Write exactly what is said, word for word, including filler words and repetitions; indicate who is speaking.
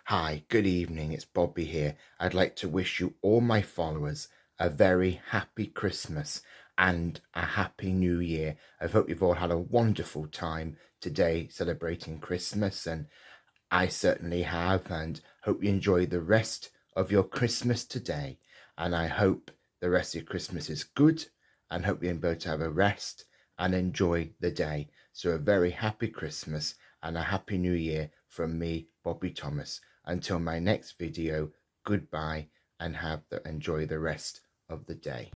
Speaker 1: Hi, good evening, it's Bobby here. I'd like to wish you, all my followers, a very happy Christmas and a happy new year. I hope you've all had a wonderful time today celebrating Christmas, and I certainly have, and hope you enjoy the rest of your Christmas today. And I hope the rest of your Christmas is good, and hope you're able to have a rest and enjoy the day. So a very happy Christmas and a happy new year from me, Bobby Thomas. Until my next video, goodbye, and have the enjoy the rest of the day.